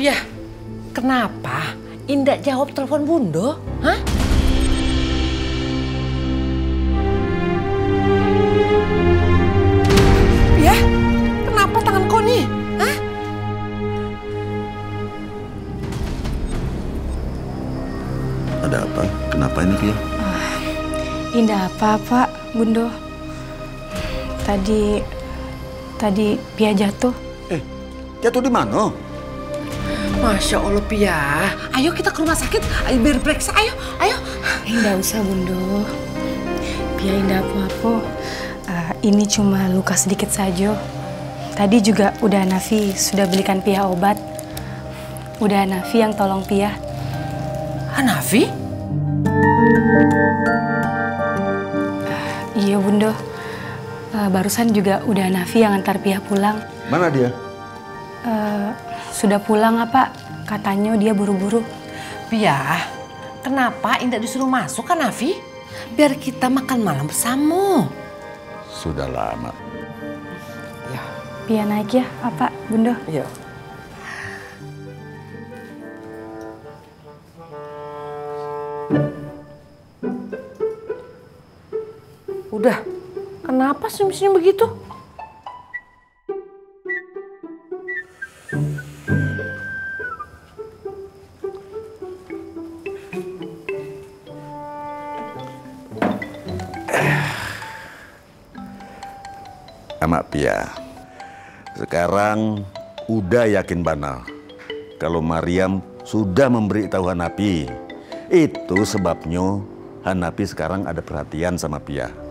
Ya, kenapa Indah jawab telepon Bundo? Hah? Ya, kenapa tangan kau nih? Hah? Ada apa? Kenapa ini, Pia? Indah apa, Pak, Bundo? Tadi Pia jatuh. Jatuh di mana? Masya Allah, Pia. Ayo kita ke rumah sakit, ayo biar periksa, ayo. Nggak usah, Bundo. Pia indah apa-apa. Ini cuma luka sedikit saja. Tadi juga udah Nafi sudah belikan Pia obat. Udah Nafi yang tolong Pia. Hanafi? Iya, Bundo. Barusan juga udah Nafi yang antar Pia pulang. Mana dia? Sudah pulang apa? Katanya dia buru-buru. Pia, kenapa Indah disuruh masuk kan, Nafi? Biar kita makan malam bersama. Sudah lama. Ya. Pia naik ya, apa, Bundo? Iya. Udah, kenapa senyum-senyum begitu? Amak Pia, sekarang udah yakin banal kalau Mariam sudah memberitahu Hanapi. Itu sebabnya Hanapi sekarang ada perhatian sama Pia.